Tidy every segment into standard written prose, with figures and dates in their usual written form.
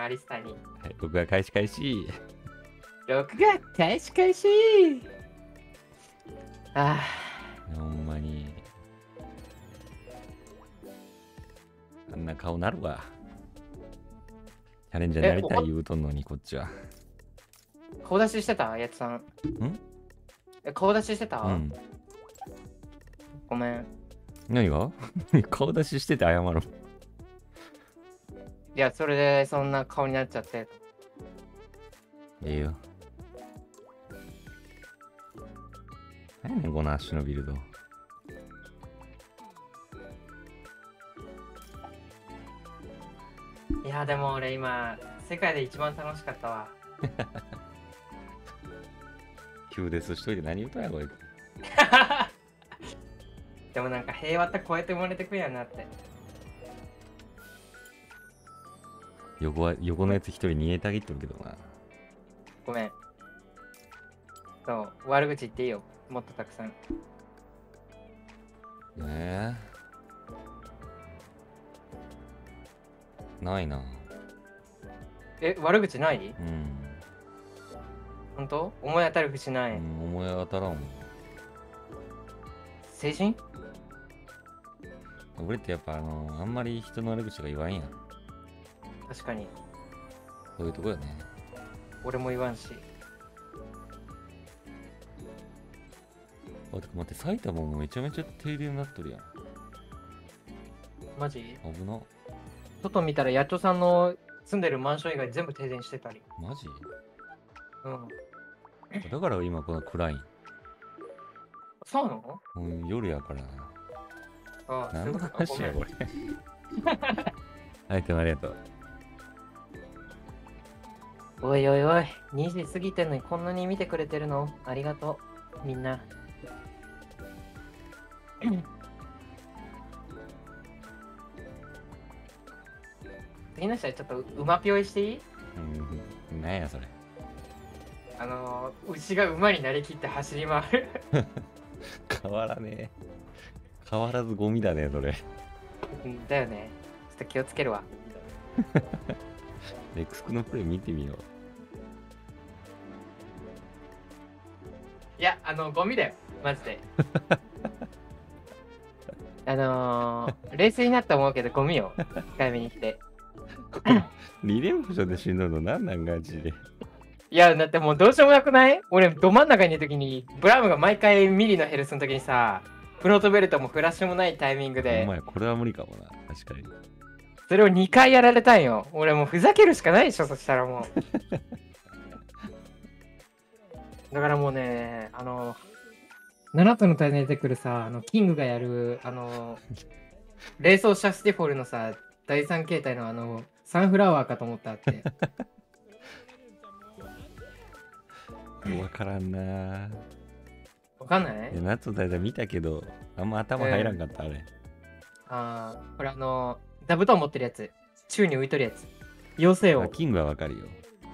アリスタに。 はい、僕が開始開始。 録画開始開始。あほんまに。あんな顔なるわ。チャレンジャーになりたい言うとんのに、こっちは。 顔出ししてたやつさん。顔出ししてた、 うん。 ごめん。 何が顔出ししてて謝ろう。 いや、それでそんな顔になっちゃって。 ええよ。何やねん、この足のビルド。 いや、でも俺今、世界で一番楽しかったわ。 急ですしといて何言うとんや、こいつ。 でもなんか平和って超えてもらえてくんやなって。 横のやつ一人逃げたぎってるけどな。 ごめん。そう、悪口言っていいよ。もっとたくさん。 ないな。 悪口ない？ うん。 本当？思い当たる節ない。 思い当たらんもん。 精神？ 俺ってやっぱあんまり人の悪口が言わんやん。 確かに。 そういうとこよね。 俺も言わんし。 あ、てか待って、埼玉もめちゃめちゃ停電になっとるやん。 マジ？ 危な。 外見たら、やっちょさんの住んでるマンション以外全部停電してたり。 マジ？ うん。 だから今この暗いん。 そうなの？ 夜やからな。 ああ、 何のそういうことか。 話やこれ。はい、でもありがとう。 おいおいおい、2時過ぎてんのにこんなに見てくれてるの？ありがとう、みんな。次の試合ちょっと馬ぴょいしていい？ なんやそれ。 牛が馬になりきって走り回る。 変わらねえ。変わらずゴミだね、それ。 だよね。ちょっと気をつけるわ。 レックスクのプレイ見てみよう。 いや、ゴミだよ。マジで。冷静になって思うけど、ゴミよ。控えめに来て。 2連負で死ぬのなんなんガチで。 いや、だってもうどうしようもなくない？俺、ど真ん中にいるときに、ブラウムが毎回ミリのヘルスのときにさ、フロートベルトもフラッシュもないタイミングで。 お前、これは無理かもな。確かに。 それを2回やられたんよ。俺もうふざけるしかないでしょ、そしたらもう。だからもうね、7つの大戦出てくるさ、キングがやる、冷蔵シャスティフォルのさ、第3形態のサンフラワーかと思ったって。 わからんな。 わかんない？ 夏の大会見たけど、あんま頭入らんかった、あれ。 これ座布団持ってるやつ。宙に浮いとるやつ。妖精を。 キングはわかるよ。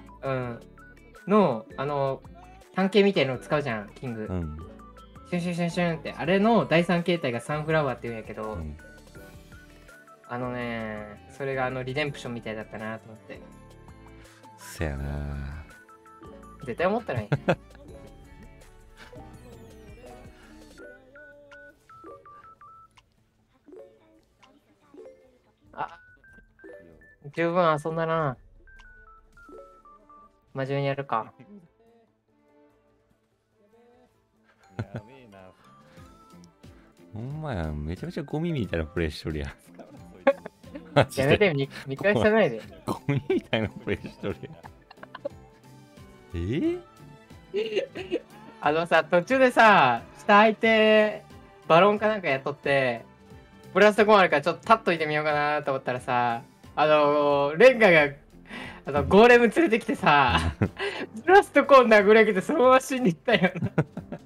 単形みたいのを使うじゃん、キング。シュンシュンシュンシュンって。あれの第3形態がサンフラワーって言うんやけど、それがリデンプションみたいだったなと思って。 せやな。 絶対思ったらいい。十分遊んだな。真面目にやるか。 ほんまや、めちゃめちゃゴミみたいなプレイしとるやん。 やめて、見返さないで。 ゴミみたいなプレイしとるやん。 さ、途中でさ、下空いて、バロンかなんかやっとって、ブラストコーンあるからちょっと立っといてみようかなと思ったらさ、レンガが、ゴーレム連れてきてさ、ブラストコーン殴られてそのまま死んでいったよな。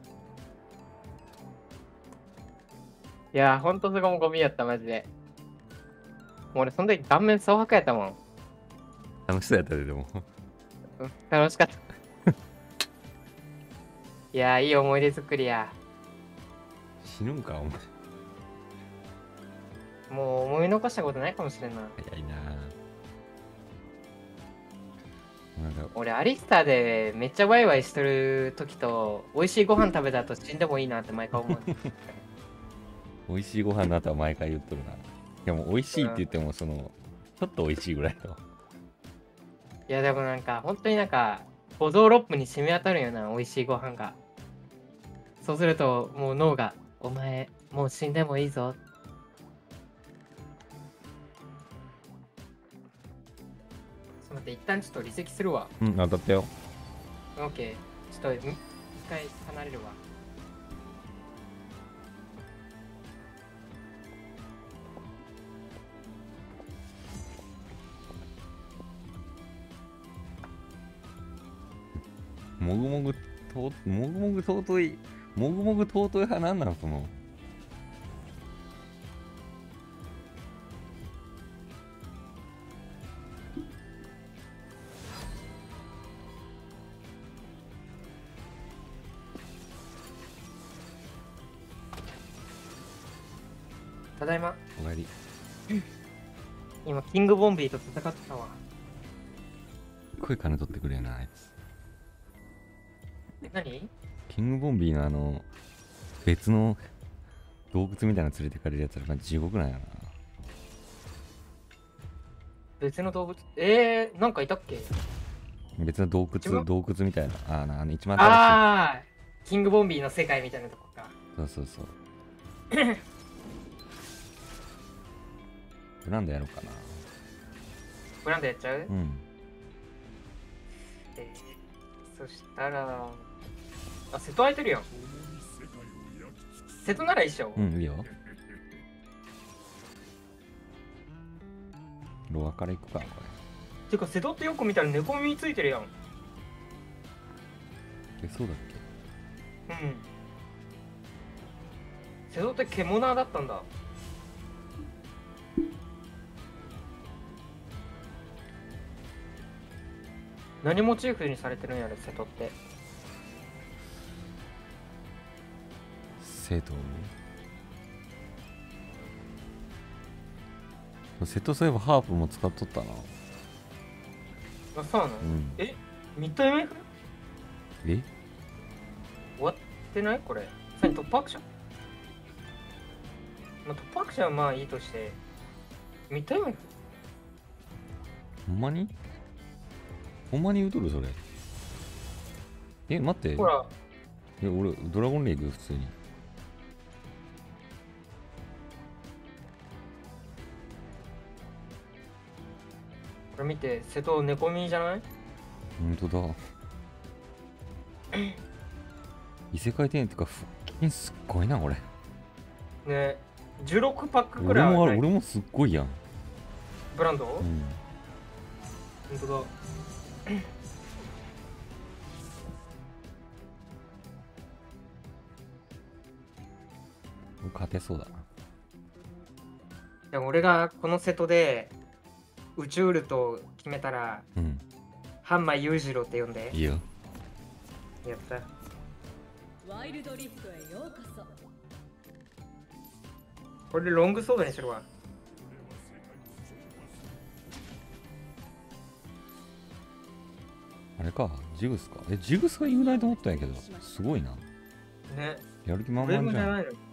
いや、ほんとそこもゴミやった、マジで。もう俺、その時顔面蒼白やったもん。 楽しそうやったで、でも。 楽しかった。いや、いい思い出作りや。 死ぬんか、お前。 もう思い残したことないかもしれんな。 早いな。 なんか俺アリスタでめっちゃワイワイしてる時と美味しいご飯食べた後死んでもいいなって毎回思う。 美味しいご飯だとは毎回言っとるな。でも美味しいって言ってもそのちょっと美味しいぐらいの。 いやでもなんか本当になんか五臓六腑に染み渡るような美味しいご飯が。そうするともう脳がお前もう死んでもいいぞ。ちょっと待って一旦ちょっと離席するわ。 うん、当たったよ。 オッケー。ちょっと一回離れるわ。 もぐもぐもぐもぐ尊い、もぐもぐ尊い派なんなのその。 ただいま。 おかえり。 今キングボンビーと戦ってたわ。 すっごい金取ってくれよなあいつ。 え、何？ キングボンビーの別の洞窟みたいなの連れてかれるやつら地獄なんやな。 別の動物なんかいたっけ？ 別の洞一番窟みたいな。一番新しああ、キングボンビーの世界みたいなとこか。 い。そうそうそう。ブランドやろうかな。 ブランドやっちゃう？ うん。 そしたら、あ、瀬戸空いてるやん。瀬戸なら一緒。 うん、いいよ。ロアから行くか、こてか、瀬戸ってよく見たら猫耳ついてるやん。 れ。そうだっけ？ うん。瀬戸って獣だったんだ。何モチーフにされてるんやろ、瀬戸って。 瀬戸瀬戸そういえばハープも使っとったな。 あ、そうなの？ うん。 え、ミッド MF？ え終わってないこれ。さにトップアクション？まあ、トップアクションはまあいいとして、ミッド MF？ ほんまに言うとるそれ。え、待って。 ほら、 俺、ドラゴンレイグ普通に。 これ見て、瀬戸猫耳じゃない？ ほんとだ。異世界転生ってか、腹筋すっごいな、これ。 ね、16パックくらいはない俺もすっごいやん。 ブランド？ うん。 ほんとだ。 勝てそうだな。 でも俺がこの瀬戸で宇宙ウルト決めたら、 うん。 ハンマー裕次郎って呼んで。 いいよ。 やった。 ワイルドリフトへようこそ。 これでロングソードにするわ。 あれか、ジグスか。ジグスが言うないと思ったんやけど、すごいな。 ね。 やる気満上 々じゃん。 もじゃないのに。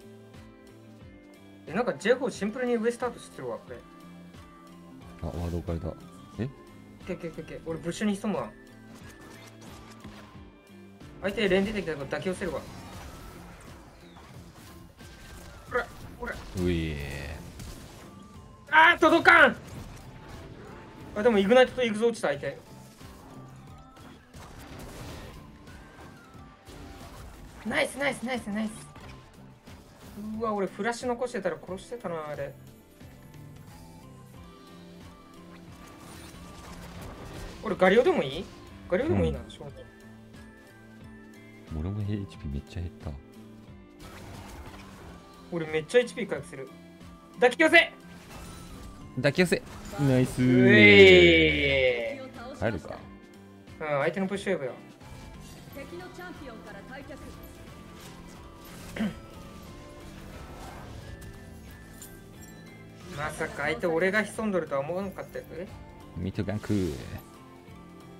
なんか J4 シンプルに上スタートしてるわ、これ。 あ、ワード変えた。 け。俺、ブッシュに潜むわ。相手連出てきたから抱き寄せるわ。ほら。 ういえあー、届かん。あ、でもイグナイトとイグゾ落ちた相手。ナイス。うわ、俺フラッシュ残してたら殺してたな、あれ。俺ガリオでもいい？ガリオでもいいな、しょうがない。 俺も HP めっちゃ減った。 俺めっちゃ HP 回復する。抱き寄せ。 抱き寄せナイスうー。 え入るか。 ー。うん、相手のプッシュウェーブよ。 敵のチャンピオンから退却。 まさか相手俺が潜んどるとは思わなかったよ。 ミッドガンクー。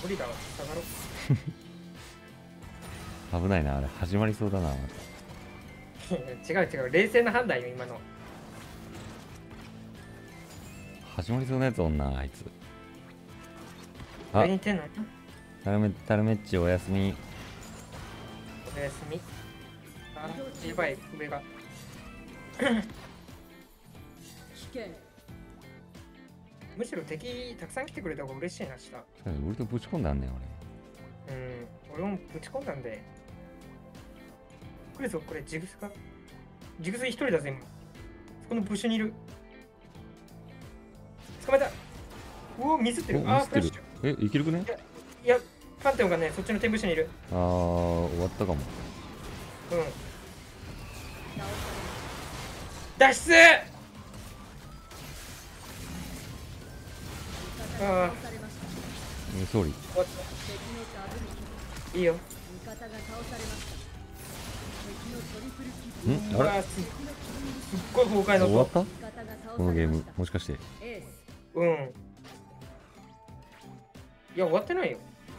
無理だわ、下がろう。 危ないな、あれ始まりそうだな。また違う違う、冷静な判断よ、今の。 始まりそうなやつおんな、あいつ。あ何、言ってんの？ タルメッチおやすみ。 おやすみ。あ、やばい、上が。 危険。 むしろ敵たくさん来てくれた方が嬉しいな、下。 俺とぶち込んだんねん、 俺もぶち込んだんで。来るぞ、これ、ジグスか。ジグス一人だぜ、今。そこのブッシュにいる。捕まえた。うお、ミスってる。 俺。お、ミスってるフラッシュ。。 え、いけるくね？ いや、パンテオンがね、そっちの天ブッシュにいる。 終わったかも。 うん。 倒さ脱出。 れ味方あが倒されました。 総理。 終わっ敵のダブルキル。 た。いいよ。 味方が倒されました。敵のトリプルキル。 んあれうわ、すっ敵のキルごい崩壊の音。 終わった味方が倒このゲームされました。 もしかして。 エース。 うん。いや、終わってないよ。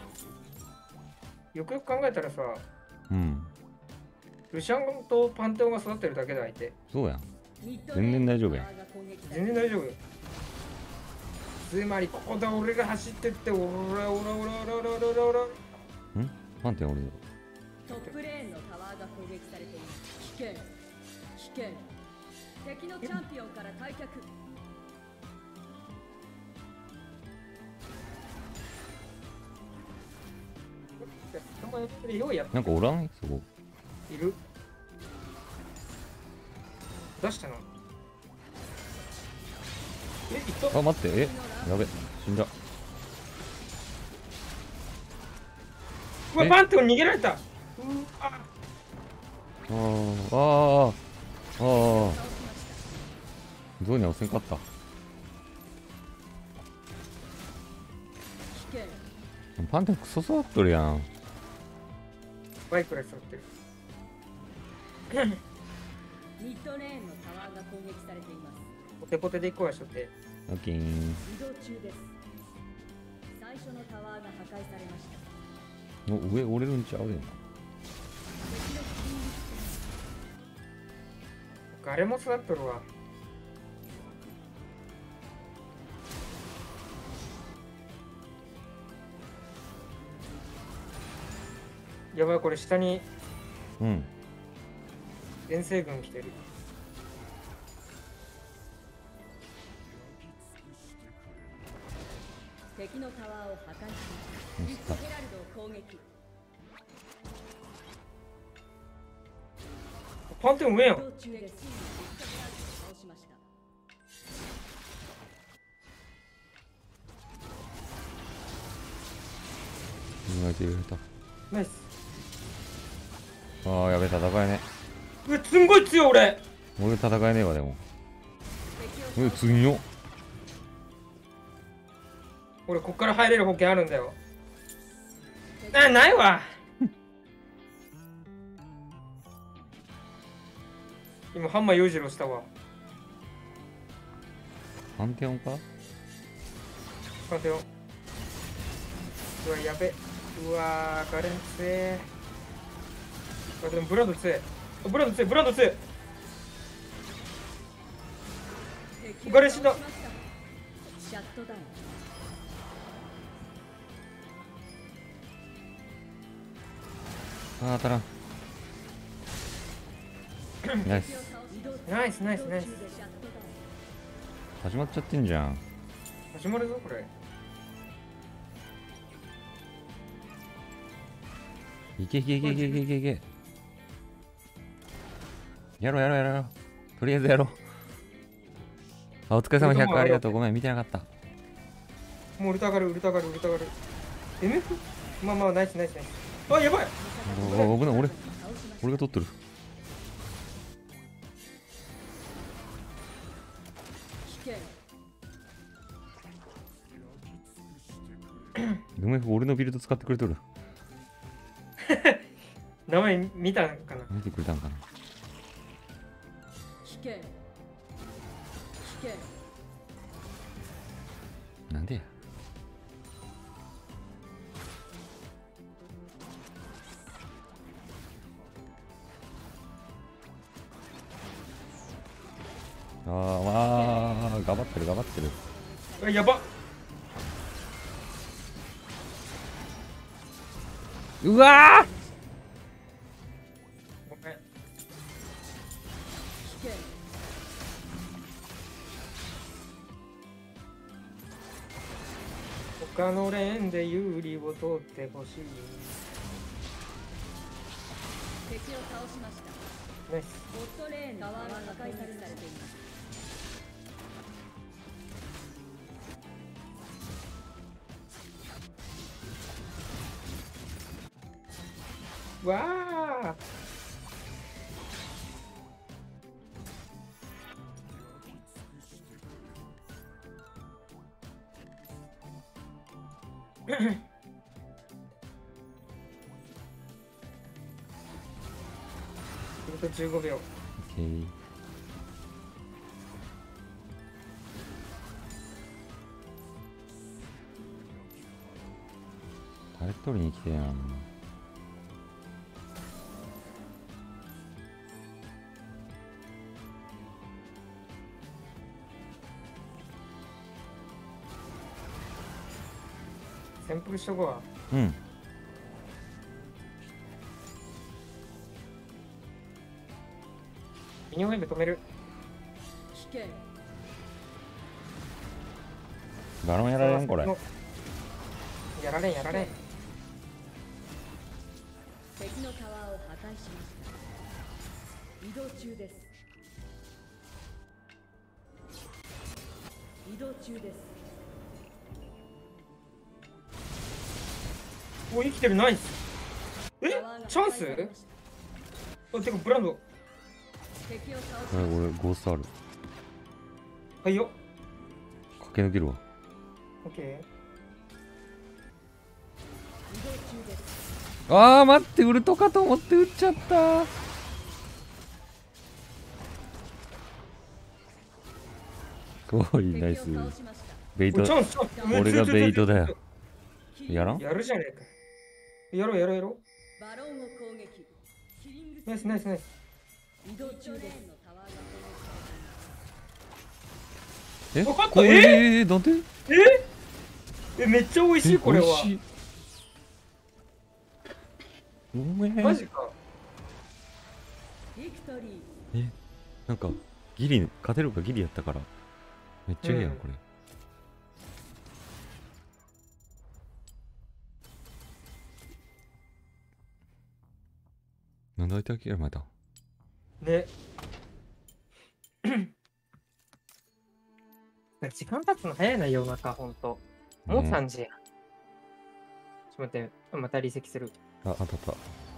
よくよく考えたらさ、 うん。 ルシャンとパンテオンが育ってるだけで相手。 そうやん。 ミッド全然大丈夫やんタワーが攻撃され全然大丈夫よ。つまり、ここだ、俺が走ってって、オラオラオラオラオラオラオラ。 パンテン俺だ。 トップレーンのタワーが攻撃されています。危険。危険。敵のチャンピオンから退却。 用意やっなんかおらんそこ。 いる。出したな。え、いった。 あ、待って、やべ、死んだ。 うわ、 えパンテオン逃げられた。あ、 あー、あー、あー。ゾウには押せんかった。 危険。 パンテンクソ育っとるやん。 バイクらい揃ってる。 ミッドレーンのタワーが攻撃されています。 ポテポテで行こうやしょって。 オッケー。 移動中です。最初のタワーが破壊されました。 お、上折れるんちゃうでも。 敵のキリングガレモスだっとるわ。やばい、これ下にうん。 遠征軍来てる。 敵のタワーを破壊しミスったリッツ・ヘラルドを攻撃。 パンテオン上やん。 移動中です。リッツ・ヘラルドを倒しました。 意外と入れた。 ナイス。 あー、やべ、戦えねうわ、すんごい強い俺。 え。俺戦えねえわ、でも。 敵を強っ。 俺こっから入れる保険あるんだよ。あ、ないわ。今ハンマー洋次郎したわ。 パンテオンか？ パンテオン。うわ、やべ。うわー、ガレン強え。うわ、でもブランド強え。ブランド強え、ブランド強え。 敵をガレ死んだ倒しましたシャットダウン。 あー、当たらん。ナイス。 ナイスナイスナイス。 始まっちゃってんじゃん。 始まるぞ、これ。 いけいけいけいけいけいけいけ。やろうやろうやろうやろう。とりあえずやろう。あ、お疲れ様100ありがとう。ごめん、見てなかった。 もうウルト上がる、ウルト上がる、ウルト上がる。MF？ まあまあ、ナイスナイスナイス。あ、やばい。 おお、危ない、俺が取ってる。 危険。 ごめん、俺のビルド使ってくれとる。 名前見たんかな。 見てくれたんかな。 危険。危険。 なんでや。 ああ、頑張ってる頑張ってる。 あ、やばっ。 うわごめん。 危険。 他のレーンで有利を取ってほしい。 敵を倒しました。 ナイス。 ボットレーンのタワーが破壊されています。 わあ。15秒。 オッケー。誰取りに来てやん。 潜伏しとこうわ。 うん。 ミニオンウェブ止める。 危険。 バロンやられんこれ。 やられんやられん。 敵のタワーを破壊しました。移動中です。移動中です。 お、生きてる。ナイス。え、チャンス。あ、てかブランド。 敵を倒しました。 俺ゴーストある。 はいよ。 駆け抜けるわ。 オッケー。 移動中です。 ああ待って、ウルトかと思って撃っちゃった。すごいナイス。 敵を倒しました。 ベイト。 チャンスチャンス。 俺がベイトだよ。やらん？ やるじゃねえか。やろうやろうやろバロンを攻撃。キリングう。ナイスナイスナイス。 移動中です。のタワーがえわかった。 これなんで？ え、めっちゃ美味しいこれは。 美味しい。ごめん。 マジか。 ビクトリー。 なんかギリ勝てるかギリやったからめっちゃいいやん、これ。なんで相手諦めた？ ね。時間経つの早いな、夜中、ほんと。もう3時や。ちょっと待って、また離席する。 あ、当たった。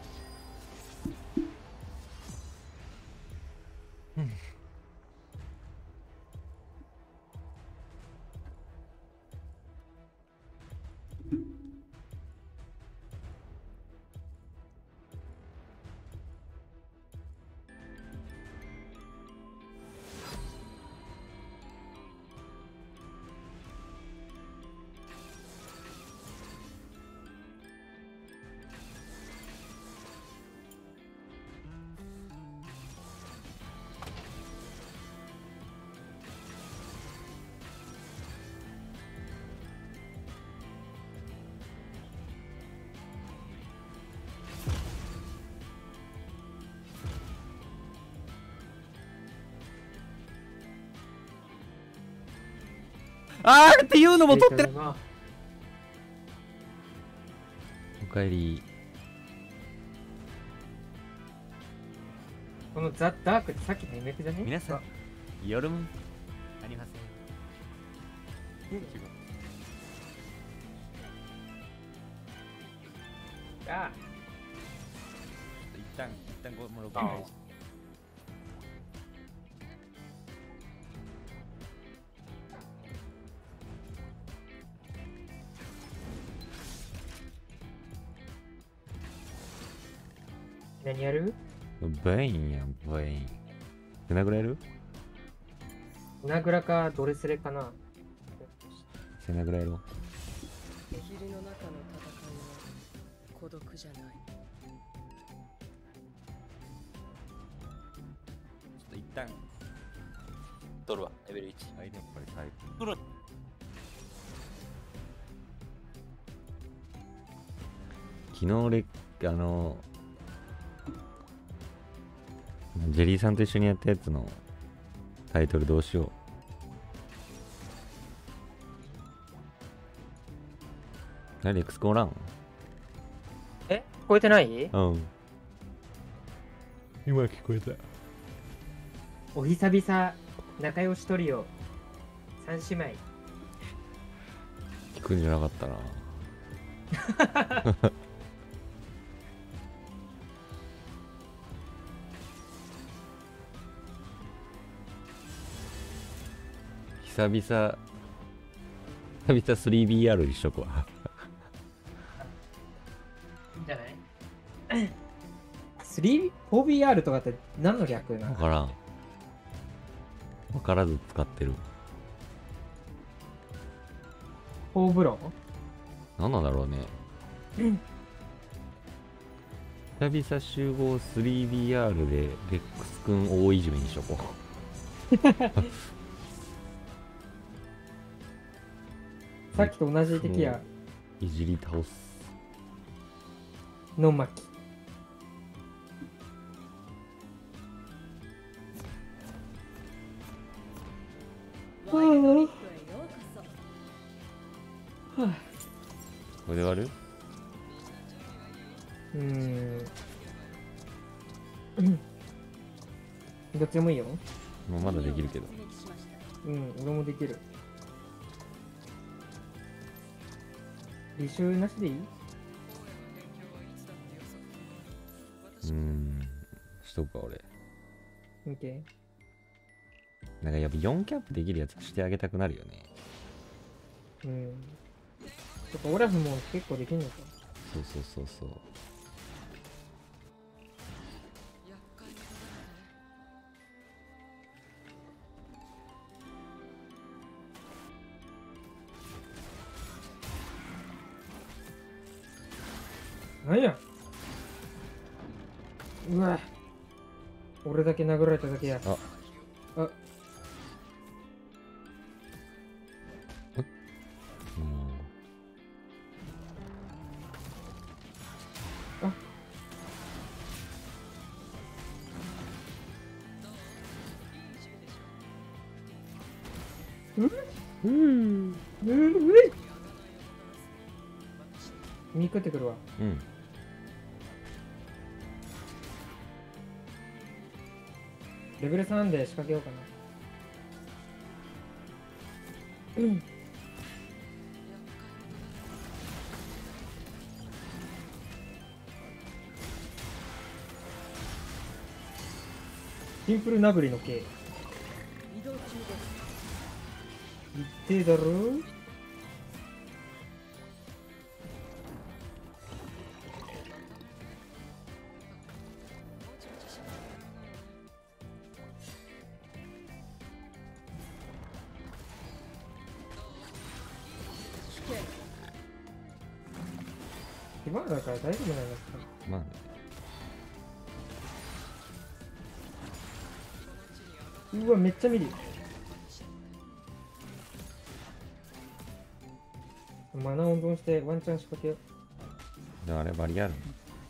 あーっていうのも取ってる。おかえり。 このザ・ダークってさっきのイメージじゃね？ 皆さん、夜もありません。 ああ。 一旦もう録音して。 何やる？ ベインやん、ベイン。手殴られる？ ナグラかドレスレかな。 背殴られろ。 霧の中の戦いは孤独じゃない。 ちょっと一旦取るわ、レベル1。 はい、やっぱり最高。 取る。 昨日俺、ジェリーさんと一緒にやったやつのタイトルどうしよう。レックスコーラン。 聞こえてない？ うん。今聞こえた。 お久々、仲良しトリオ、三姉妹。 聞くんじゃなかったな。久々 3BR にしとくわ。 いいんじゃない ?4BR とかって何の略なの？ わからん。わからず使ってる。 フォーブロ何なんだろうね。久々集合 3BR でレックスくん大いじめにしとこう。 さっきと同じ敵や。 いじり倒す。 の巻。 ワイルドリップへようこそ。 これで終わる？ どっちでもいいよ。 もうまだできるけど。 俺もできる。履修なしでいい？ しとくか俺。 オッケなんかやっぱ4キャップできるやつしてあげたくなるよね。 そっか、オラフも結構できんのか。 そうそうそうそう。 なんや。うわ。俺だけ殴られただけや。 あ。 見食ってくるわ。レベル3で仕掛けようかな。シンプルなぶりの系。 移動中です。 言ってだろ。今だから大丈夫なんですか？ まあね。 うわ、めっちゃ見る。マナ温存してワンチャン仕掛けよう。 でもあれバリアル。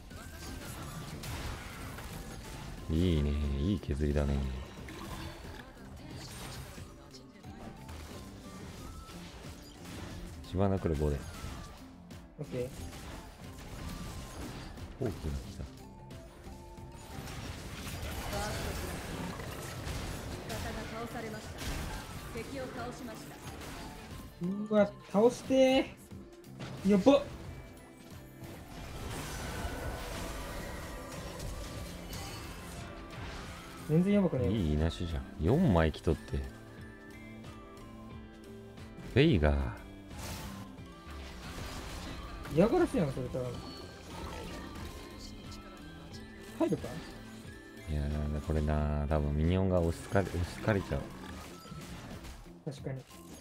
いいね、いい削りだね。しばらくる5で。 オッケー。 大きな来た。 味方が倒されました。敵を倒しました。 うわ、倒してー。やばっ。全然やばくねえ。 いいなしじゃん。4枚来とって。フェイが。 嫌がらせやん、それたら。入るか？ いやー、これなー、多分ミニオンが押しつかれちゃう。 確かに。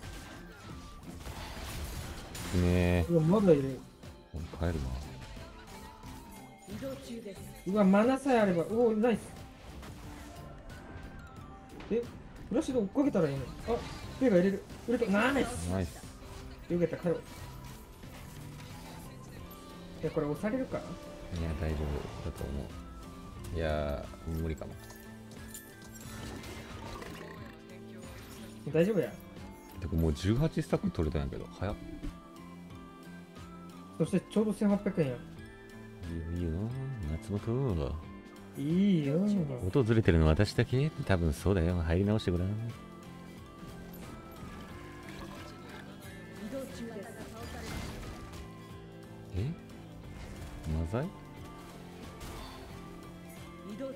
ねうわ、まだいる。 帰るわ。 移動中です。 うわ、マナさえあれば。おお、ナイス。え、 フラッシュで追っかけたらいいの。あ、手が入れる。売れた。ナイス。 ナイス。 よかった、カロ。いや、これ押されるか。 いや、大丈夫だと思う。いやー、無理かも。 大丈夫や。 てかもう18スタック取れたんやけど、早っ。 そしてちょうど1800円や。 いいよ、松本。 いいよ。 訪れてるの私だけ多分そうだよ。入り直してごらん。 移動中です。 えマザイ移動中です。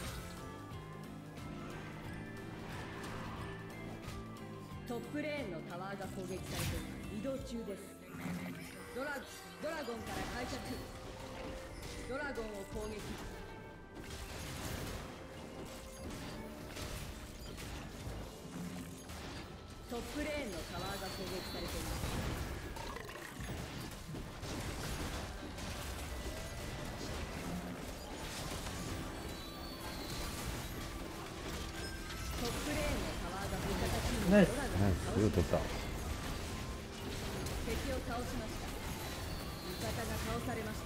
トップレーンのタワーが攻撃されています。移動中です。ドラゴンから開脚。ドラゴンを攻撃。トップレーンのタワーが攻撃されています。トップレーンのタワーが味方チームナイスドラゴンナイス、すぐ取った。 敵を倒しました。味方が倒されました。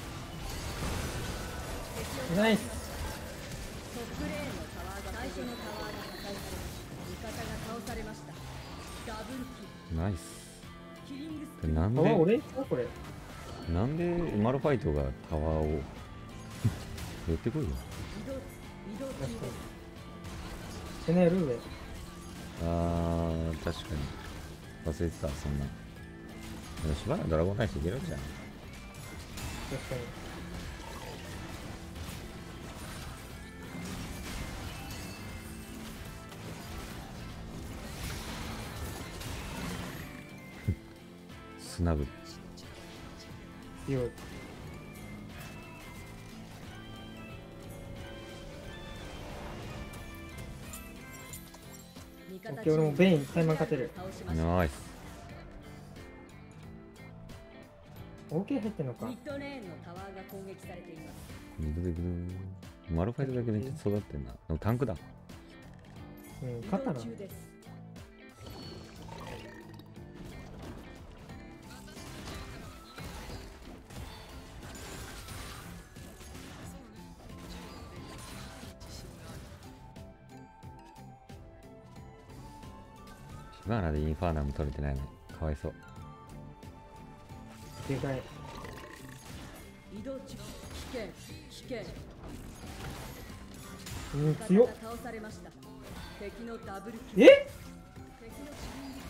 敵をナイス。 倒しました。トップレーンのタワーが最初のタワーが破壊されました。味方が倒されました。ダブルキナイス。 ル。キリングスなんタワーで、 俺あ、これ。 なんでマルファイトがタワーを寄ってこいよ。 移動中です。 セネル上。 あー、確かに。忘れてた、そんな。でもしばらくドラゴンライスいけるじゃん。 確かに。 スナグ。 強い。 味方オッケー、俺もベインタイマン勝てる。 倒しました。 ナイス。 OK 入ってんのか。 ミッドレーンのタワーが攻撃されています。 ミドでくる。マルファイトだけめっちゃ育ってんな。でもタンクだ。 うん、勝ったな移動。中です。 シバーナでインファーナム取れてないの。かわいそう。 でかい。 移動中。危険。危険。 うん、 味強っ。 方が倒されました。敵のダブルキル。 え敵のチリング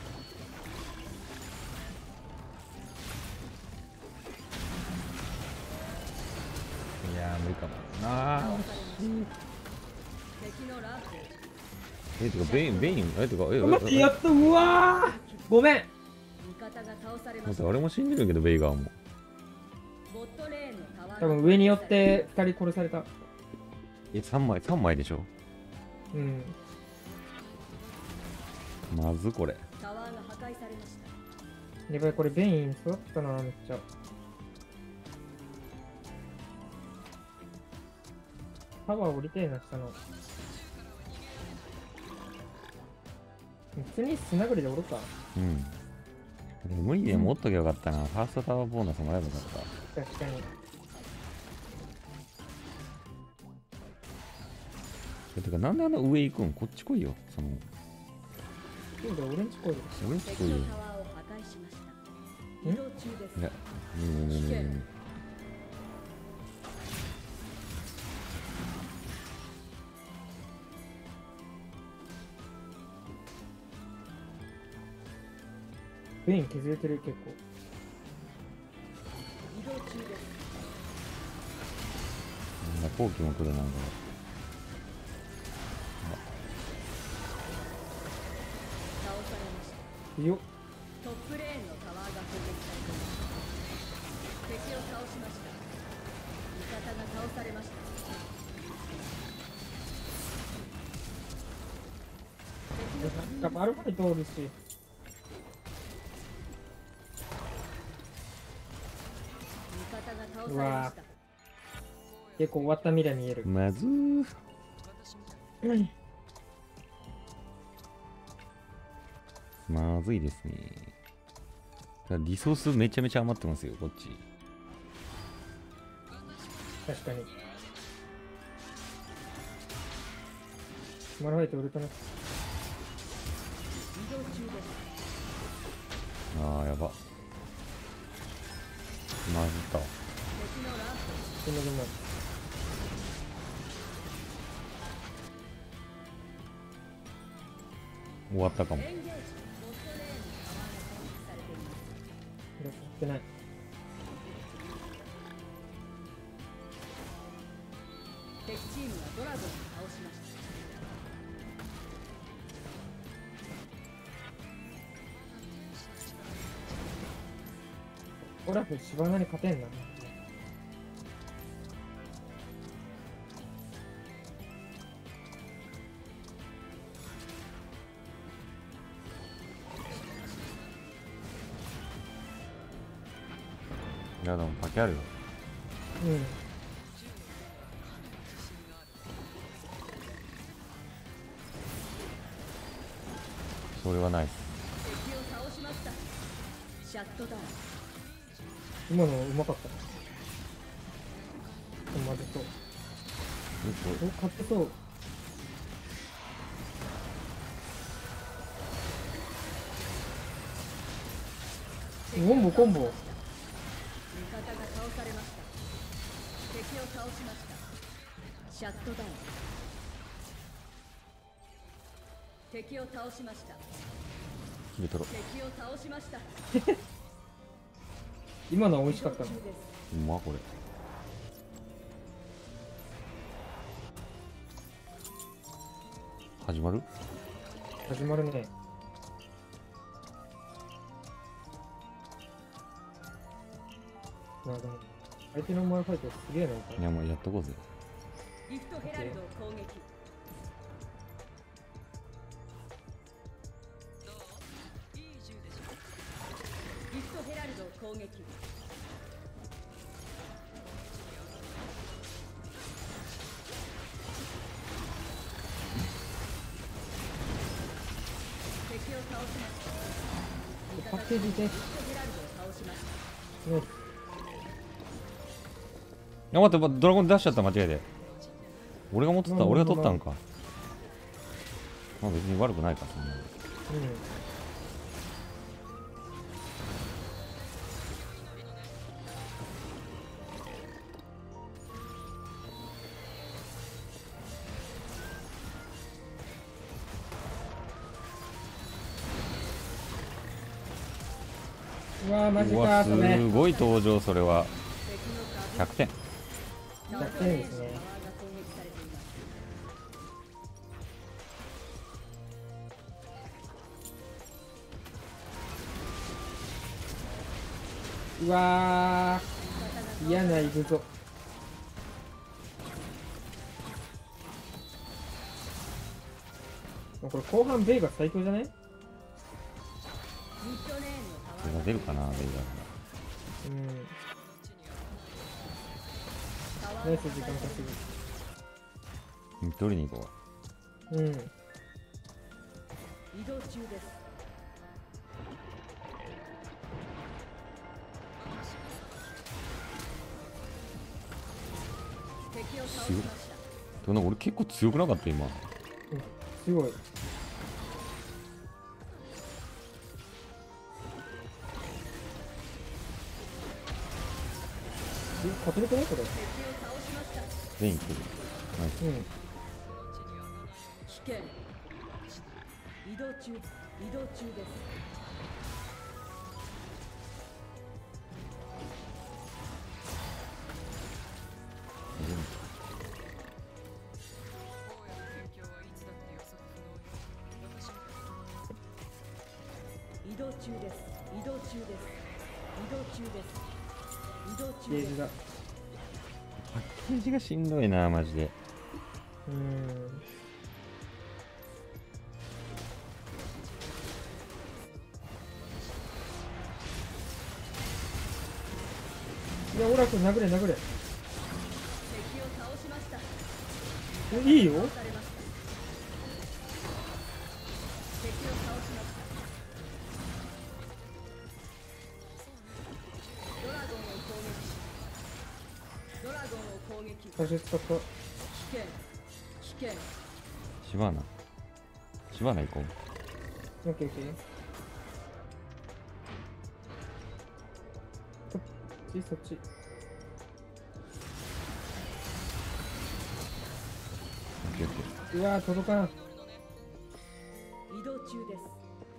いやー無理かも。あ倒されました。敵のランプ。 ー。てかベイン、てか、 待って、やった。うわーごめん。 味方が倒されま待って、 した。 俺も死んでるけど、ベイガーも。 ボットレーンのタワーが多分上によって2人殺された。 3枚でしょ。 うん。 タワーが破壊されました。 やばい、これベイン育ったな、めっちゃ。パワー降りてえな、下の。普通に砂ぐりでおろうか。 うん。でも無理で持っとけばよかったな。ファーストタワーボーナスもらえばよかった。 確かに。 てか、なんで上行くん？こっち来いよ。 そうだ、オレンジコイル。 俺んち来いよ。 敵のタワーを破壊しました。移動中です。 いや、 ベイン削れてる、結構。 移動中です。 後期も来るなんか。 倒されました。 強っ。 トップレーンのタワーが攻撃されています。敵を倒しました。味方が倒されました。敵のなんかマルファイトおるし。 味方が倒されました。 結構終わった未来見える。 まずー。 まずいですね。リソースめちゃめちゃ余ってますよ、こっち。 確かに。マルファイトウルトラ。 ああ、やば。まずったわ。 そんなでもない。 終わったかも。 やってない。 敵チームはドラゴンを倒しました。 オラフ、シバナに勝てんな。 いや、でもパケあるよ。 うん。 それはないっす。 敵を倒しました。シャットダウン。 今のうまかった。まずそう。お、勝ってそう。コンボコンボ。 味方が倒されました。敵を倒しました。シャットダウン。敵を倒しました。 切れとろ。 敵を倒しました。 今のは美味しかったの。 うまこれ。始まる？ 始まるね。なあでも相手のマルファイトすげえな。 いや、もうやっとこうぜ。 リフトヘラルドを攻撃。リフトヘラルドを攻撃。敵を倒しました。 パッケージで。 リフトヘラルドを倒しました。 ね、 いや、待って、ドラゴン出しちゃった、間違えて。俺が持ってた、俺が取ったんか。まあ別に悪くないか、そんなの。 うん。うわー、マジうわ、 か、それ。 すごい登場、それは。100点。 100点ですね。うわー、嫌な、行くぞ。これ後半ベイが最強じゃない？ これが出るかな、ベイうん。ナイス時間稼ガ。取りに行こぐ。うん。 移動中です。敵を倒しました。 う。でも俺結構強くなかった、今。 すごい。勝てるくないこれ？ 敵を倒しました。 全員来る。ナイス。 うん。 危険。移動中。移動中です。移動中です。移動中です。移動中です。移動中です。 ゲージが。 パッケージがしんどいな、マジで。 いや、オラク殴れ殴れ。 敵を倒しました。 いいよ。 倒されました。敵を倒しました。 撃。 最初使った。 危険危険。 シバーナシバーナ行こう。 オッケーオッケー。そっちそっち。 オッケーオッケー。 うわー届かん。 移動中です。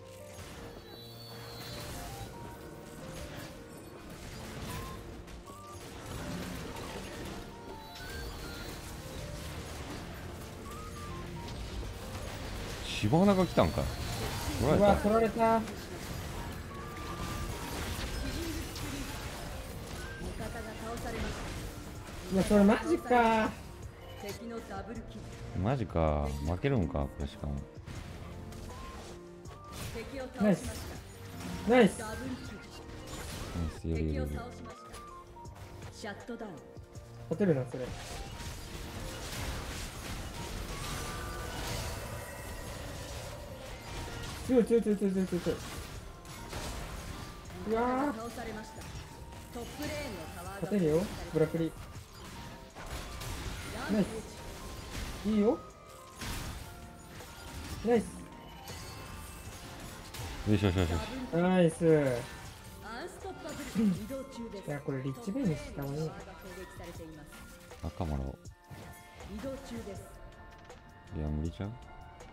シバーナが来たんか。取らうわれた。 取られた。 味方が倒されましいやそれマジか。 た。敵のダブルキル。 マジか。負けるんか、これしかも。 敵を倒しましナイス。 た。ダブルキル。 ナイスよりより。 敵を倒しました。シャットダウン。 勝てるなそれ。強い強い強い強い強い強い強い。うわー倒されました。トップレーンのタワーが勝てるよブラクリ。ナイス。いいよ。ナイス。 よしよしよしよし。 ナイス。 アンストッパブル。移動中です。 いやこれリッチベイにした方がいい。 タワーが攻撃されています。 赤もらおう。 移動中です。 いや、無理ちゃう。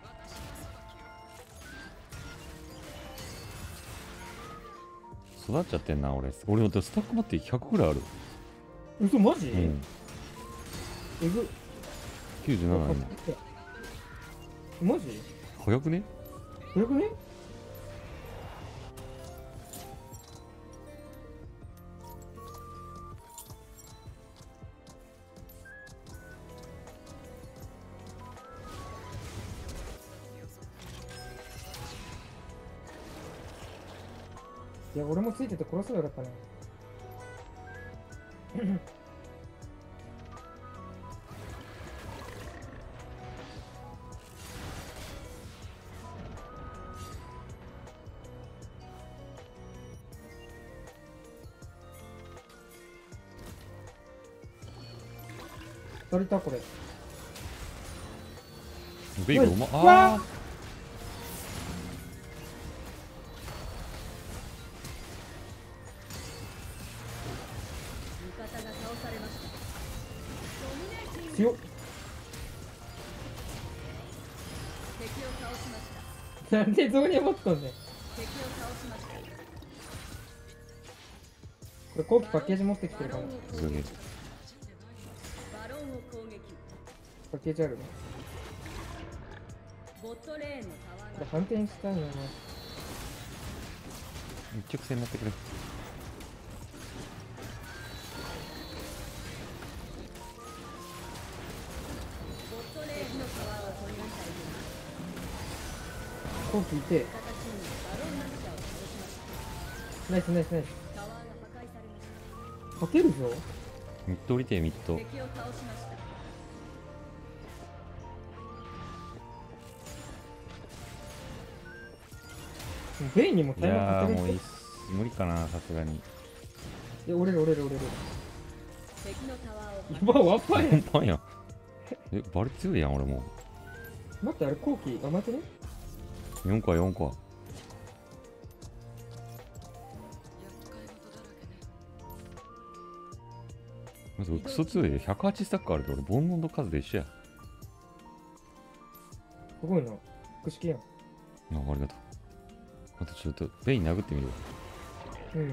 育っちゃってんな、俺。俺だってスタック持って100ぐらいある。 嘘マジ？ うん。 えぐ。 97今。 マジ？ 早くね？ 早くね？いや俺もついてて殺せばよかったね。足りたこれ。 ベイがうま。 うわあ味方が倒されました。ドミネーティング。 強っ。 敵を倒しました。 なんでゾーニャ持っとんねん。 敵を倒しました。 これ後期パッケージ持ってきてるから。 バロンをあ。すげえ。 バロンを攻撃。 パッケージあるね。 ボットレーンのタワーがこれ反転したいな。 一直線になってくれ。 ボットレーンのタワーを取りなさい。 後期いて。 形にバロンナッシャーを倒しました。 ナイスナイスナイス。 タワーが破壊されました。 かけるぞ。 ミッド降りて、ミッド。 敵を倒しました。 ベイにもいタイムやー、 かけるぞ。 もういいっす。無理かな、さすがに。 いや折れる折れる折れる。 敵のタワーを破やばワッパーやん。 パンやん。え、バリ強いやん、俺も待ってあれ後期甘くね？ う。4個は4個は。まずクソ強いで108スタックあるで俺煩悩の数で一緒や。 すごいな。複式やん。 あ、ありがとう。あとちょっとベイン殴ってみる。 うん。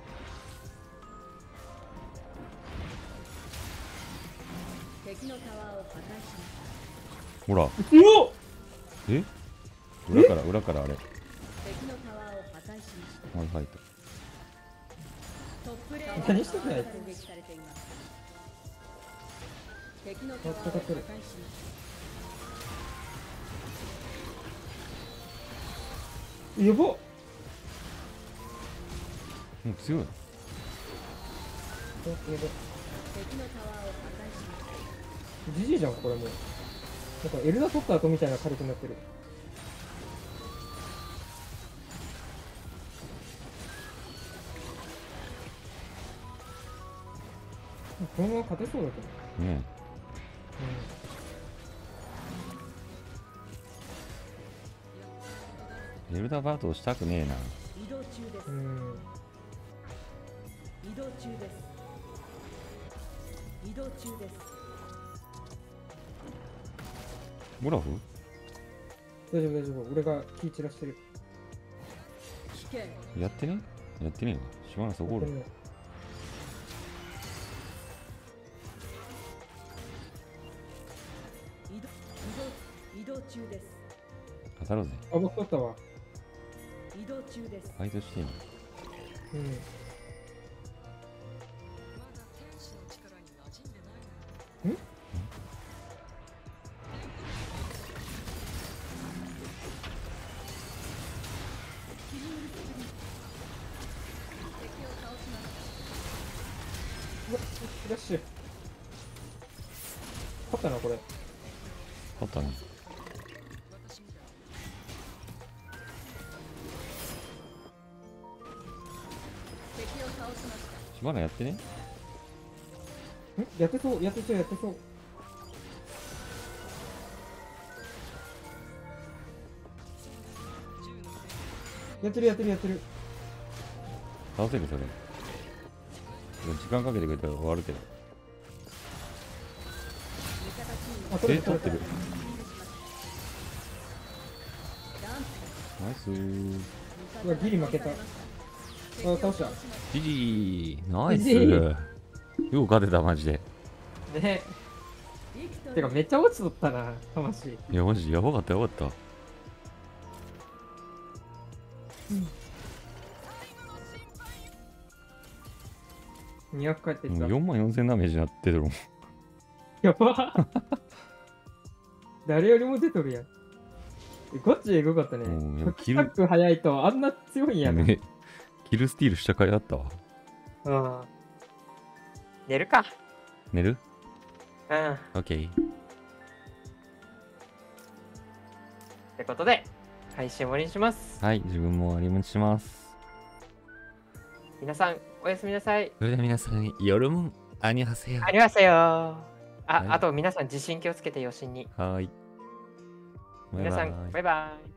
敵のタワーを破壊しました。 ほら。 強っ。 え裏から裏からあれ。 敵のタワーを破壊しました。 はいはいと。 トップレーンの何してんのあいつタワーが攻撃されています。敵のタワーを破壊しました。 やばっ。 もう強い。 敵のタワーを破壊しました。 ジジイじゃんこれもう。なんかエルダ取った後みたいな火力になってる。 このまま勝てそうだけど。 ねえエルダーバートしたくねえな。 移動中ですうん。 移動中です移動中ですオラフ大丈夫大丈夫。俺が気散らしてる。 危険やってねえわ。しばらくそこおる。 移動中です語ろうぜ。 あ、僕取ったわ。 移動中ですファイトしてんの。 うん。うわ、フラッシュ。勝ったな、これ。 あったね。 敵を倒しましたしばらくやってね。 やってそう、やってそう、やってそう。やってる、やってる、やってる。 倒せるそれ。時間かけてくれたら終わるけど。 あ、取れた、取れ取ってる。ナイスー。 た。うわ、ギリ負けた。あ、倒した。 ジジーナイスジジー。よう勝てたマジで。 ねビクトリーてかめっちゃ落ちとったな、魂。 いやマジやばかったやばかった。 200回って言ってた。 4万4000ダメージなってるもん。 やば誰よりも出とるやん。こっちエグかったね。 うんやっぱキルック早いとあんな強いんやな。 ね、キルスティールしたかいあったわ。 うん。寝るか。 寝るうん。 オッケー。 ってことで、配信終わりにします。 はい、自分も終わりにします。 皆さん、おやすみなさい。 それでは皆さん、夜もアニハセヨ。 ありがとうよ。あ、 はいあと皆さん、地震気をつけて余震に。 はい。バイバイ皆さん、バイバイ。